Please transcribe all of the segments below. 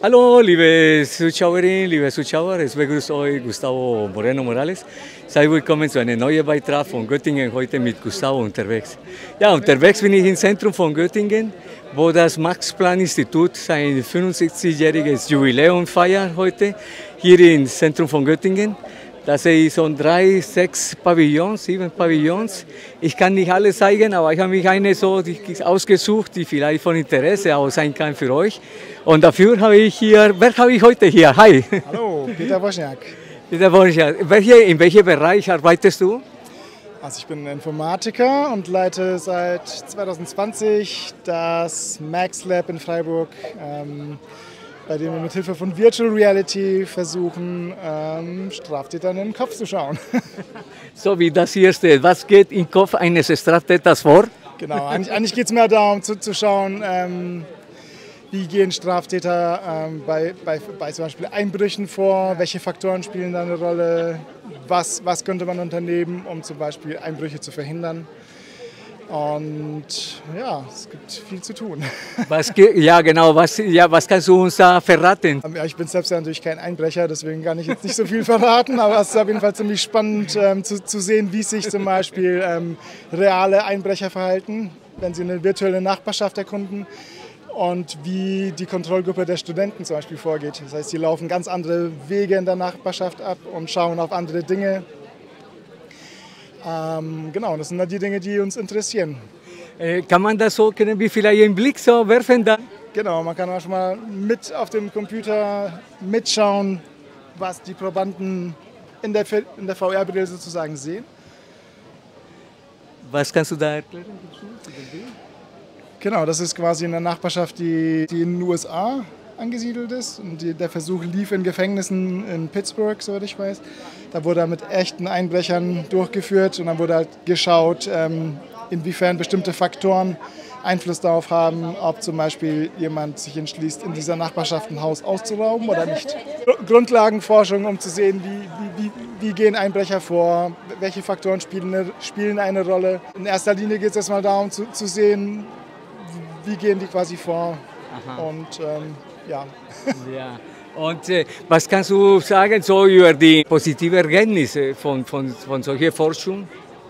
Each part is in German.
Hallo, liebe Zuschauerinnen, liebe Zuschauer, es begrüßt euch Gustavo Moreno Morales. Seid willkommen zu einem neuen Beitrag von Göttingen, heute mit Gustavo unterwegs. Ja, unterwegs bin ich im Zentrum von Göttingen, wo das Max-Planck-Institut sein 65-jähriges Jubiläum feiert heute, hier im Zentrum von Göttingen. Das sind 3, 6 Pavillons, 7 Pavillons. Ich kann nicht alle zeigen, aber ich habe mich eine so ausgesucht, die vielleicht von Interesse auch sein kann für euch. Und dafür habe ich hier, wer habe ich heute hier? Hi. Hallo, Peter Wozniak. Peter Wozniak. In welchem Bereich arbeitest du? Also ich bin Informatiker und leite seit 2020 das Max Lab in Freiburg, bei dem wir mit Hilfe von Virtual Reality versuchen, Straftätern in den Kopf zu schauen. So wie das hier steht. Was geht im Kopf eines Straftäters vor? Genau, eigentlich geht es mehr darum zu schauen, wie gehen Straftäter bei zum Beispiel Einbrüchen vor, welche Faktoren spielen da eine Rolle, was könnte man unternehmen, um zum Beispiel Einbrüche zu verhindern. Und ja, es gibt viel zu tun. Ja, genau. Was kannst du uns da verraten? Ja, ich bin selbst ja natürlich kein Einbrecher, deswegen kann ich jetzt nicht so viel verraten, aber es ist auf jeden Fall ziemlich spannend zu sehen, wie sich zum Beispiel reale Einbrecher verhalten, wenn sie eine virtuelle Nachbarschaft erkunden und wie die Kontrollgruppe der Studenten zum Beispiel vorgeht. Das heißt, sie laufen ganz andere Wege in der Nachbarschaft ab und schauen auf andere Dinge. Genau, das sind dann die Dinge, die uns interessieren. Kann man das so, können wir vielleicht einen Blick so werfen dann? Genau, man kann auch schon mal mit auf dem Computer mitschauen, was die Probanden in der VR-Brille sozusagen sehen. Was kannst du da erklären? Genau, das ist quasi eine Nachbarschaft, die in den USA angesiedelt ist. Und der Versuch lief in Gefängnissen in Pittsburgh, soweit ich weiß. Da wurde er mit echten Einbrechern durchgeführt und dann wurde halt geschaut, inwiefern bestimmte Faktoren Einfluss darauf haben, ob zum Beispiel jemand sich entschließt, in dieser Nachbarschaft ein Haus auszurauben oder nicht. Grundlagenforschung, um zu sehen, wie gehen Einbrecher vor, welche Faktoren spielen eine Rolle. In erster Linie geht es erstmal darum zu sehen, wie gehen die quasi vor. Aha. Und ja. Ja. Und was kannst du sagen so über die positiven Ergebnisse von solcher Forschung?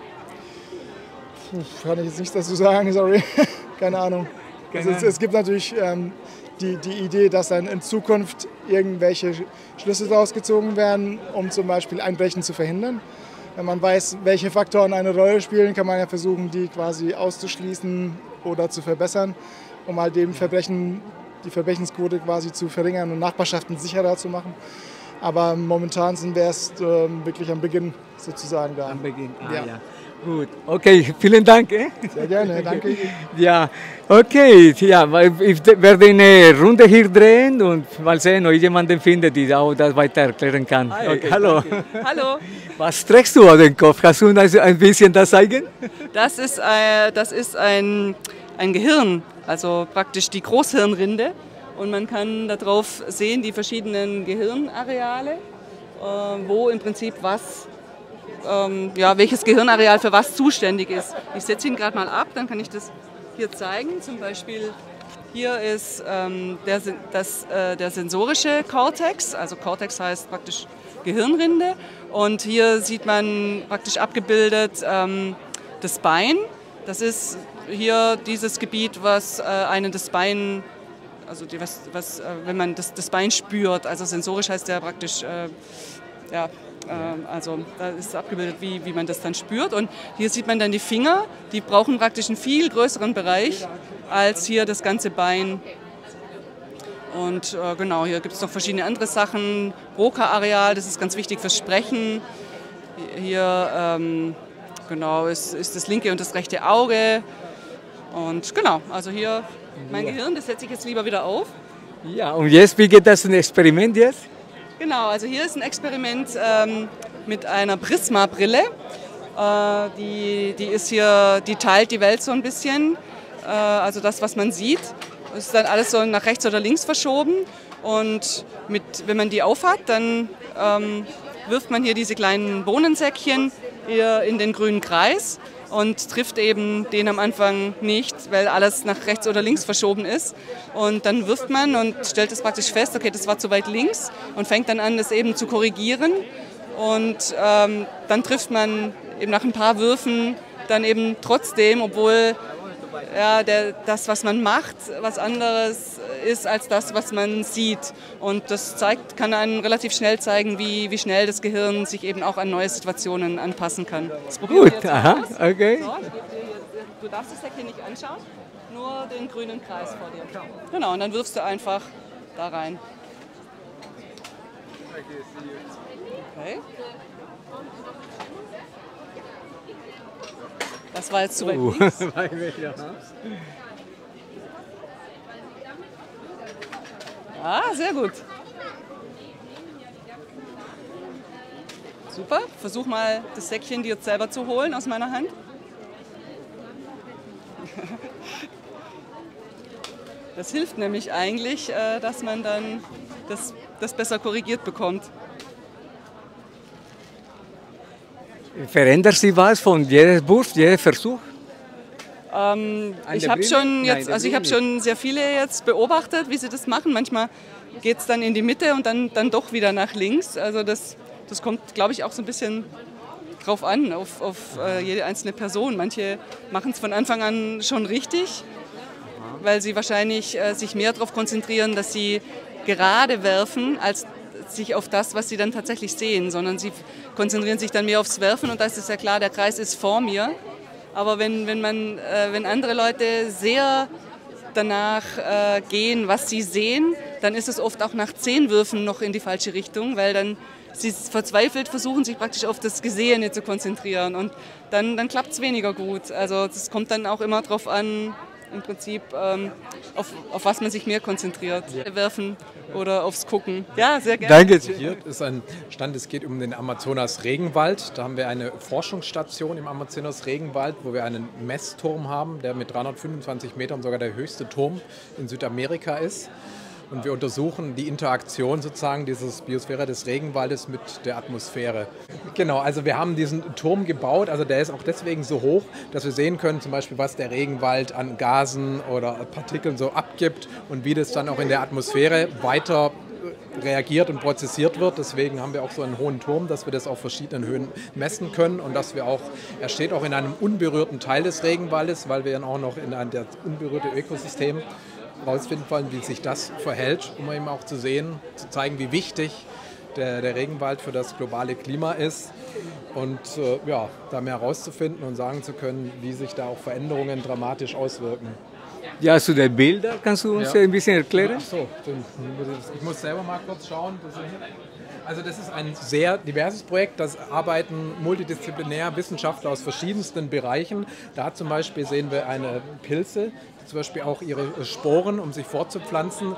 Kann ich jetzt nichts dazu sagen, sorry. Keine Ahnung. Es gibt natürlich die Idee, dass dann in Zukunft irgendwelche Schlüsse daraus gezogen werden, um zum Beispiel Einbrechen zu verhindern. Wenn man weiß, welche Faktoren eine Rolle spielen, kann man ja versuchen, die quasi auszuschließen oder zu verbessern, um halt die Verbrechensquote quasi zu verringern und Nachbarschaften sicherer zu machen. Aber momentan sind wir erst wirklich am Beginn sozusagen da. Am Beginn, ja. Gut, okay, vielen Dank. Sehr gerne, danke. Ja, okay, ja, ich werde eine Runde hier drehen und mal sehen, ob ich jemanden finde, der auch das weiter erklären kann. Hi, okay, hallo. Hallo. Was trägst du auf den Kopf? Kannst du uns ein bisschen das zeigen? Das ist ein Gehirn, also praktisch die Großhirnrinde. Und man kann darauf sehen die verschiedenen Gehirnareale, wo im Prinzip welches Gehirnareal für was zuständig ist. Ich setze ihn gerade mal ab, dann kann ich das hier zeigen. Zum Beispiel hier ist der sensorische Kortex, also Kortex heißt praktisch Gehirnrinde. Und hier sieht man praktisch abgebildet das Bein. Das ist hier dieses Gebiet, was einen das Bein, also wenn man das Bein spürt, also sensorisch heißt der praktisch, also da ist abgebildet, wie man das dann spürt. Und hier sieht man dann die Finger, die brauchen praktisch einen viel größeren Bereich als hier das ganze Bein. Und genau, hier gibt es noch verschiedene andere Sachen. Broca-Areal, das ist ganz wichtig fürs Sprechen. Hier genau ist das linke und das rechte Auge. Und genau, also hier mein Gehirn, das setze ich jetzt lieber wieder auf. Ja, und jetzt, wie geht das ein Experiment jetzt? Genau, also hier ist ein Experiment mit einer Prisma-Brille. Die teilt die Welt so ein bisschen. Also das, was man sieht, ist dann alles so nach rechts oder links verschoben. Und wenn man die aufhat, dann wirft man hier diese kleinen Bohnensäckchen hier in den grünen Kreis. und trifft eben den am Anfang nicht, weil alles nach rechts oder links verschoben ist. Und dann wirft man und stellt es praktisch fest, okay, das war zu weit links und fängt dann an, das eben zu korrigieren. Und dann trifft man eben nach ein paar Würfen dann eben trotzdem, obwohl ja, das, was man macht, was anderes ist als das, was man sieht. Und das kann einem relativ schnell zeigen, wie schnell das Gehirn sich eben auch an neue Situationen anpassen kann. Das probieren wir jetzt aha, aus. okay. So, du darfst das Säckchen nicht anschauen, nur den grünen Kreis vor dir. Genau, und dann wirfst du einfach da rein. Okay. Das war jetzt zu weit links. Ah, sehr gut. Super. Versuch mal, das Säckchen dir selber zu holen aus meiner Hand. Das hilft nämlich eigentlich, dass man dann das besser korrigiert bekommt. Verändert sich was von jedem Wurf, jedem Versuch? Ich habe schon sehr viele jetzt beobachtet, wie sie das machen. Manchmal geht es dann in die Mitte und dann doch wieder nach links. Also das kommt, glaube ich, auch so ein bisschen drauf an, auf jede einzelne Person. Manche machen es von Anfang an schon richtig, weil sie wahrscheinlich sich mehr darauf konzentrieren, dass sie gerade werfen, als sich auf das, was sie dann tatsächlich sehen, sondern sie konzentrieren sich dann mehr aufs Werfen und da ist es ja klar, der Kreis ist vor mir. Aber wenn andere Leute sehr danach gehen, was sie sehen, dann ist es oft auch nach 10 Würfen noch in die falsche Richtung, weil dann sie verzweifelt versuchen, sich praktisch auf das Gesehene zu konzentrieren und dann klappt es weniger gut. Also das kommt dann auch immer darauf an, im Prinzip auf was man sich mehr konzentriert. Ja. Werfen oder aufs Gucken. Ja, sehr gerne. Danke. Hier ist ein Stand, es geht um den Amazonas-Regenwald. Da haben wir eine Forschungsstation im Amazonas-Regenwald, wo wir einen Messturm haben, der mit 325 Metern sogar der höchste Turm in Südamerika ist. Und wir untersuchen die Interaktion sozusagen dieses Biosphäre des Regenwaldes mit der Atmosphäre. Genau, also wir haben diesen Turm gebaut, also der ist auch deswegen so hoch, dass wir sehen können, zum Beispiel, was der Regenwald an Gasen oder Partikeln so abgibt und wie das dann auch in der Atmosphäre weiter reagiert und prozessiert wird. Deswegen haben wir auch so einen hohen Turm, dass wir das auf verschiedenen Höhen messen können und dass wir auch, er steht auch in einem unberührten Teil des Regenwaldes, weil wir dann auch noch in das unberührte Ökosystem herausfinden wollen, wie sich das verhält, um eben auch zu sehen, zu zeigen, wie wichtig der Regenwald für das globale Klima ist und ja, da mehr herauszufinden und sagen zu können, wie sich da auch Veränderungen dramatisch auswirken. Ja, zu den Bildern kannst du uns ein bisschen erklären? Ach so, ich muss selber mal kurz schauen. Also das ist ein sehr diverses Projekt, das arbeiten multidisziplinär Wissenschaftler aus verschiedensten Bereichen. Da zum Beispiel sehen wir eine Pilze, die zum Beispiel auch ihre Sporen, um sich fortzupflanzen,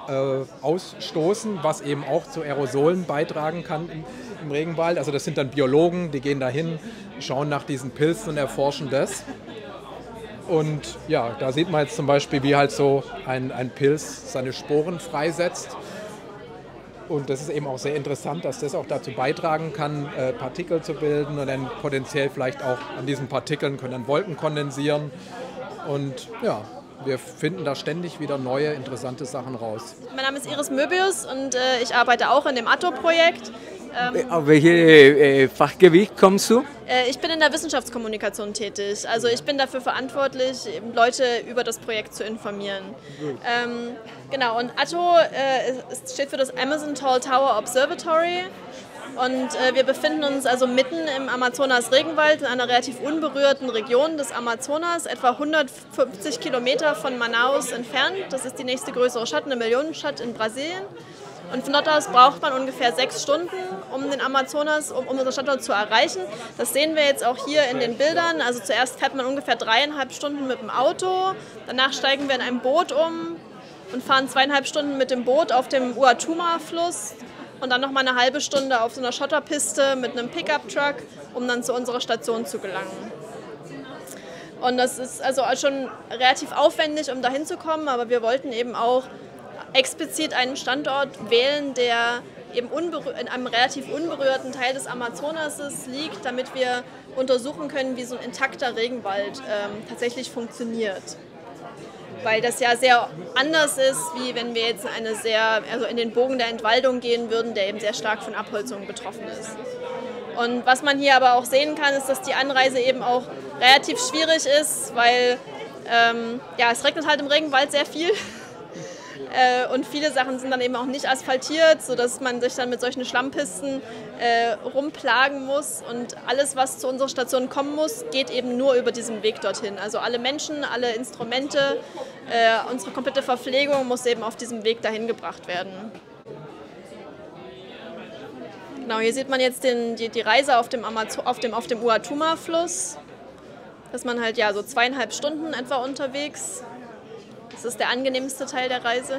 ausstoßen, was eben auch zu Aerosolen beitragen kann im Regenwald. Also das sind dann Biologen, die gehen dahin, schauen nach diesen Pilzen und erforschen das. Und ja, da sieht man jetzt zum Beispiel, wie halt so ein Pilz seine Sporen freisetzt. Und das ist eben auch sehr interessant, dass das auch dazu beitragen kann, Partikel zu bilden und dann potenziell vielleicht auch an diesen Partikeln können dann Wolken kondensieren. Und ja, wir finden da ständig wieder neue, interessante Sachen raus. Mein Name ist Iris Möbius und ich arbeite auch in dem ATTO-Projekt. Auf welches Fachgebiet kommst du? Ich bin in der Wissenschaftskommunikation tätig. Also ich bin dafür verantwortlich, Leute über das Projekt zu informieren. Genau, und ATTO steht für das Amazon Tall Tower Observatory. Und wir befinden uns also mitten im Amazonas-Regenwald, in einer relativ unberührten Region des Amazonas, etwa 150 Kilometer von Manaus entfernt. Das ist die nächste größere Stadt, eine Millionenstadt in Brasilien. Und von dort aus braucht man ungefähr 6 Stunden, um den Amazonas, um unseren Standort zu erreichen. Das sehen wir jetzt auch hier in den Bildern. Also zuerst fährt man ungefähr 3,5 Stunden mit dem Auto, danach steigen wir in ein Boot um und fahren 2,5 Stunden mit dem Boot auf dem Uatuma-Fluss und dann nochmal eine halbe Stunde auf so einer Schotterpiste mit einem Pickup-Truck, um dann zu unserer Station zu gelangen. Und das ist also schon relativ aufwendig, um da hinzukommen, aber wir wollten eben auch explizit einen Standort wählen, der eben in einem relativ unberührten Teil des Amazonases liegt, damit wir untersuchen können, wie so ein intakter Regenwald tatsächlich funktioniert. Weil das ja sehr anders ist, wie wenn wir jetzt also in den Bogen der Entwaldung gehen würden, der eben sehr stark von Abholzung betroffen ist. Und was man hier aber auch sehen kann, ist, dass die Anreise eben auch relativ schwierig ist, weil ja, es regnet halt im Regenwald sehr viel. Und viele Sachen sind dann eben auch nicht asphaltiert, sodass man sich dann mit solchen Schlammpisten rumplagen muss. Und alles, was zu unserer Station kommen muss, geht eben nur über diesen Weg dorthin. Also alle Menschen, alle Instrumente, unsere komplette Verpflegung muss eben auf diesem Weg dahin gebracht werden. Genau, hier sieht man jetzt die Reise auf dem Uatuma-Fluss. Da ist man halt ja so 2,5 Stunden etwa unterwegs. Das ist der angenehmste Teil der Reise.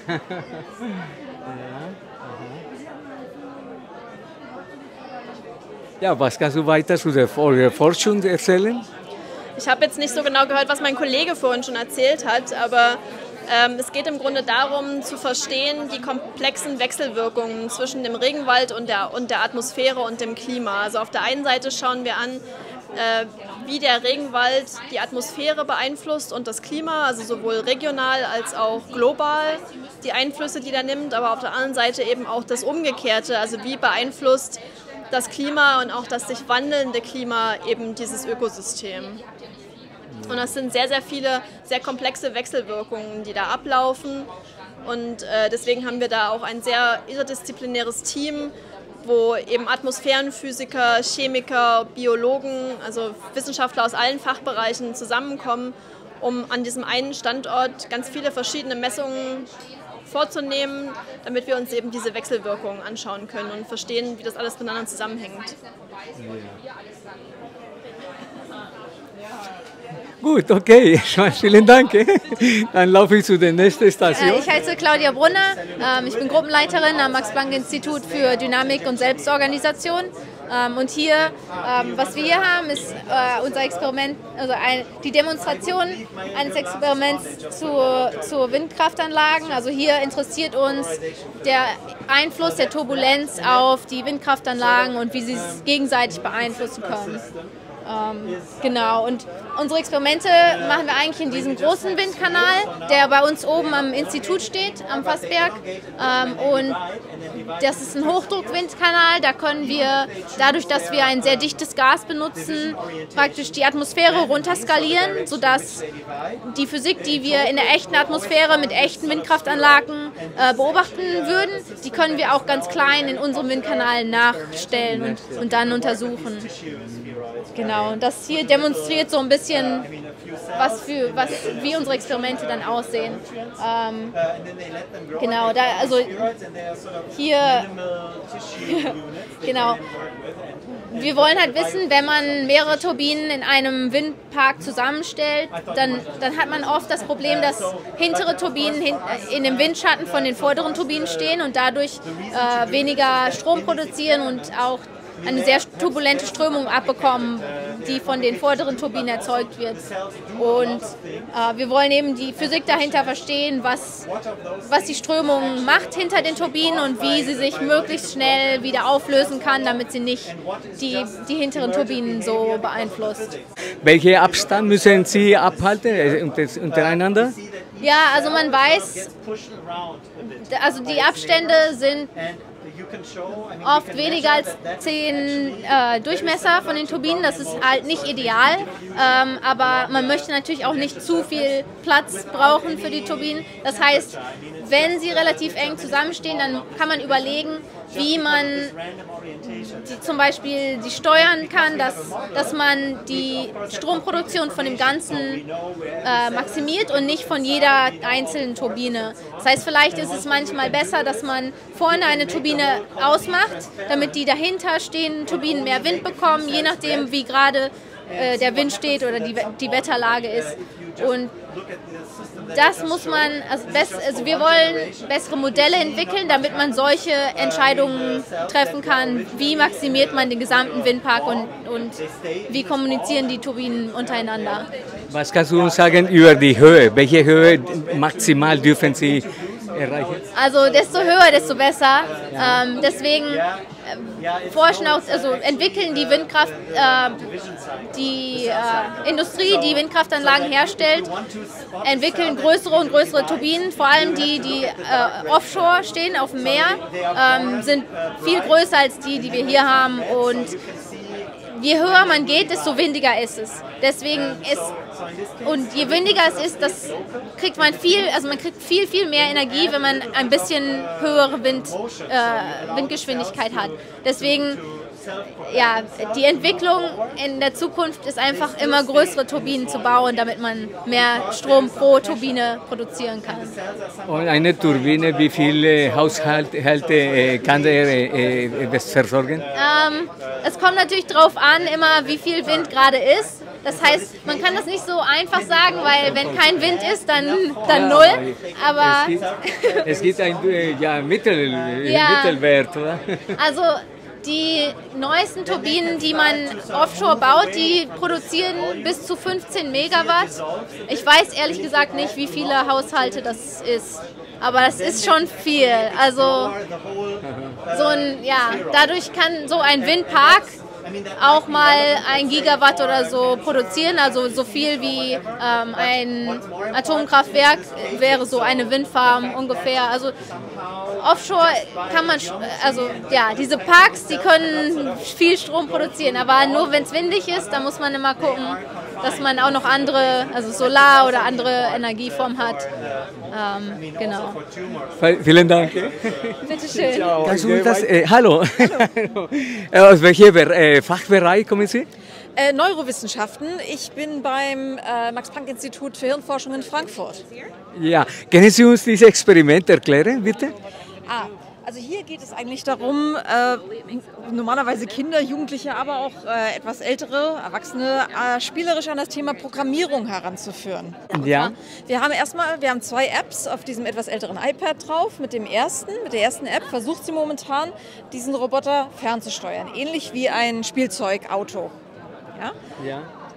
Ja, was kannst du weiter zu der Forschung erzählen? Ich habe jetzt nicht so genau gehört, was mein Kollege vorhin schon erzählt hat, aber es geht im Grunde darum, zu verstehen die komplexen Wechselwirkungen zwischen dem Regenwald und der Atmosphäre und dem Klima. Also auf der einen Seite schauen wir an, wie der Regenwald die Atmosphäre beeinflusst und das Klima, also sowohl regional als auch global die Einflüsse, die der nimmt, aber auf der anderen Seite eben auch das Umgekehrte, also wie beeinflusst das Klima und auch das sich wandelnde Klima eben dieses Ökosystem. Und das sind sehr, sehr viele, sehr komplexe Wechselwirkungen, die da ablaufen. Und deswegen haben wir da auch ein sehr interdisziplinäres Team, wo eben Atmosphärenphysiker, Chemiker, Biologen, also Wissenschaftler aus allen Fachbereichen zusammenkommen, um an diesem einen Standort ganz viele verschiedene Messungen vorzunehmen, damit wir uns eben diese Wechselwirkungen anschauen können und verstehen, wie das alles miteinander zusammenhängt. Gut, okay, vielen Dank. Dann laufe ich zu der nächsten Station. Ich heiße Claudia Brunner, ich bin Gruppenleiterin am Max-Planck-Institut für Dynamik und Selbstorganisation. Und hier, was wir hier haben, ist unser Experiment, also die Demonstration eines Experiments zu Windkraftanlagen. Also hier interessiert uns der Einfluss der Turbulenz auf die Windkraftanlagen und wie sie es gegenseitig beeinflussen können. Genau, und unsere Experimente machen wir eigentlich in diesem großen Windkanal, der bei uns oben am Institut steht, am Fassberg. Und das ist ein Hochdruckwindkanal, da können wir, dadurch, dass wir ein sehr dichtes Gas benutzen, praktisch die Atmosphäre runterskalieren, sodass die Physik, die wir in der echten Atmosphäre mit echten Windkraftanlagen beobachten würden, die können wir auch ganz klein in unserem Windkanal nachstellen und dann untersuchen. Genau, und das hier demonstriert so ein bisschen, wie unsere Experimente dann aussehen. Genau, also hier, genau. Wir wollen halt wissen, wenn man mehrere Turbinen in einem Windpark zusammenstellt, dann hat man oft das Problem, dass hintere Turbinen in dem Windschatten von den vorderen Turbinen stehen und dadurch weniger Strom produzieren und auch eine sehr turbulente Strömung abbekommen, die von den vorderen Turbinen erzeugt wird. Und wir wollen eben die Physik dahinter verstehen, was die Strömung macht hinter den Turbinen und wie sie sich möglichst schnell wieder auflösen kann, damit sie nicht die hinteren Turbinen so beeinflusst. Welchen Abstand müssen Sie abhalten untereinander? Ja, also man weiß, also die Abstände sind oft weniger als 10 Durchmesser von den Turbinen. Das ist halt nicht ideal, aber man möchte natürlich auch nicht zu viel Platz brauchen für die Turbinen. Das heißt, wenn sie relativ eng zusammenstehen, dann kann man überlegen, wie man zum Beispiel die steuern kann, dass man die Stromproduktion von dem Ganzen maximiert und nicht von jeder einzelnen Turbine. Das heißt, vielleicht ist es manchmal besser, dass man vorne eine Turbine ausmacht, damit die dahinter stehenden Turbinen mehr Wind bekommen, je nachdem, wie gerade der Wind steht oder die Wetterlage ist. Und das muss man, also wir wollen bessere Modelle entwickeln, damit man solche Entscheidungen treffen kann, wie maximiert man den gesamten Windpark und wie kommunizieren die Turbinen untereinander. Was kannst du uns sagen über die Höhe? Welche Höhe maximal dürfen Sie erreichen? Also desto höher, desto besser. Deswegen forschen auch, also entwickeln die Windkraft, die Industrie, die Windkraftanlagen herstellt, entwickeln größere und größere Turbinen, vor allem die offshore stehen, auf dem Meer, sind viel größer als die wir hier haben, und je höher man geht, desto windiger ist es. Und je windiger es ist, kriegt man kriegt viel mehr Energie, wenn man ein bisschen höhere Windgeschwindigkeit hat. Deswegen, ja, die Entwicklung in der Zukunft ist einfach immer größere Turbinen zu bauen, damit man mehr Strom pro Turbine produzieren kann. Und eine Turbine, wie viele Haushalte kann der versorgen? Es kommt natürlich darauf an, immer wie viel Wind gerade ist. Das heißt, man kann das nicht so einfach sagen, weil wenn kein Wind ist, dann null. Aber es gibt einen Mittelwert, oder? Also die neuesten Turbinen, die man offshore baut, die produzieren bis zu 15 Megawatt. Ich weiß ehrlich gesagt nicht, wie viele Haushalte das ist. Aber das ist schon viel. Also dadurch kann so ein Windpark auch mal 1 Gigawatt oder so produzieren, also so viel wie ein Atomkraftwerk wäre so eine Windfarm ungefähr. Also offshore kann man, diese Parks, die können viel Strom produzieren, aber nur wenn es windig ist, da muss man immer gucken, dass man auch noch andere, also Solar oder andere Energieformen hat. Genau. Vielen Dank. Bitte schön. Kannst du das, hallo. Aus welchem Fachbereich kommen Sie? Neurowissenschaften. Ich bin beim Max-Planck-Institut für Hirnforschung in Frankfurt. Ja, können Sie uns dieses Experiment erklären, bitte? Also hier geht es eigentlich darum, normalerweise Kinder, Jugendliche, aber auch etwas ältere, Erwachsene spielerisch an das Thema Programmierung heranzuführen. Ja. Wir haben 2 Apps auf diesem etwas älteren iPad drauf. Mit der ersten App versucht sie momentan, diesen Roboter fernzusteuern, ähnlich wie ein Spielzeugauto. Ja? Ja.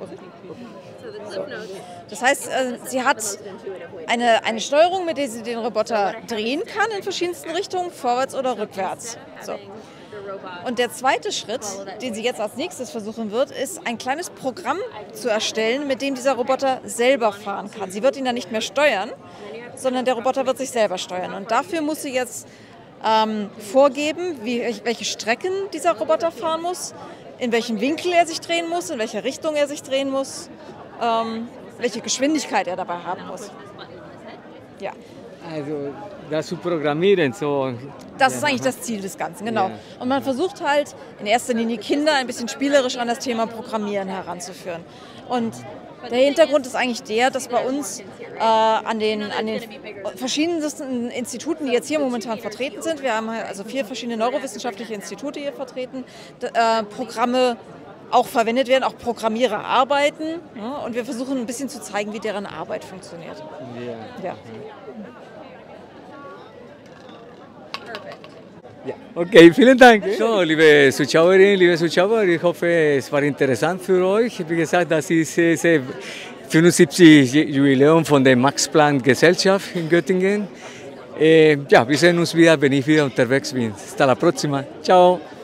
Das heißt, sie hat eine Steuerung, mit der sie den Roboter drehen kann in verschiedensten Richtungen, vorwärts oder rückwärts. So. Und der zweite Schritt, den sie jetzt als nächstes versuchen wird, ist ein kleines Programm zu erstellen, mit dem dieser Roboter selber fahren kann. Sie wird ihn dann nicht mehr steuern, sondern der Roboter wird sich selber steuern. Und dafür muss sie jetzt vorgeben, welche Strecken dieser Roboter fahren muss, in welchem Winkel er sich drehen muss, in welcher Richtung er sich drehen muss, welche Geschwindigkeit er dabei haben muss. Ja. Also das zu programmieren. So. Das ist eigentlich das Ziel des Ganzen, genau. Und man versucht halt in erster Linie Kinder ein bisschen spielerisch an das Thema Programmieren heranzuführen. Und der Hintergrund ist eigentlich der, dass bei uns an den verschiedensten Instituten, die jetzt hier momentan vertreten sind, wir haben also 4 verschiedene neurowissenschaftliche Institute hier vertreten, Programme auch verwendet werden, auch Programmierer arbeiten. Ja, und wir versuchen ein bisschen zu zeigen, wie deren Arbeit funktioniert. Ja. Ja. Okay, vielen Dank. So, liebe Zuschauerinnen, liebe Zuschauer, ich hoffe, es war interessant für euch. Wie gesagt, das ist das 75. Jubiläum von der Max-Planck-Gesellschaft in Göttingen. Wir sehen uns wieder, wenn ich wieder unterwegs bin. Hasta la próxima. Ciao.